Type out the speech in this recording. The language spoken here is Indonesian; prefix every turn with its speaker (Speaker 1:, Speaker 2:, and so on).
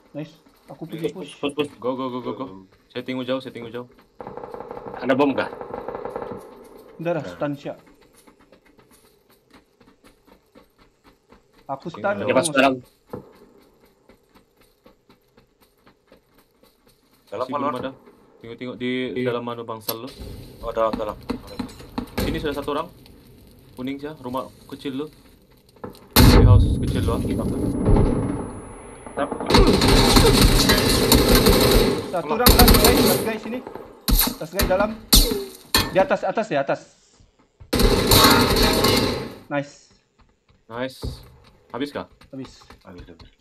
Speaker 1: Nice. Aku pergi push.
Speaker 2: Push.
Speaker 3: Go. Saya tengok jauh.
Speaker 2: Ada bom kah?
Speaker 1: Udah dah, stun siap. Aku stun.
Speaker 3: Oke,
Speaker 2: Dia masuk dalam.
Speaker 4: Dalam
Speaker 3: Masih belum
Speaker 4: keluar.
Speaker 3: ada. Tengok di dalam mana bangsal lo.
Speaker 4: Oh, dalam.
Speaker 3: Sini sudah satu orang. Kuning sih, rumah kecil lo. Di house kecil lo.
Speaker 1: Satu orang last guys sini. Last guys dalam. Di atas ya, atas. Nice.
Speaker 3: Nice. Habis kah?
Speaker 1: Habis.
Speaker 4: Ambil.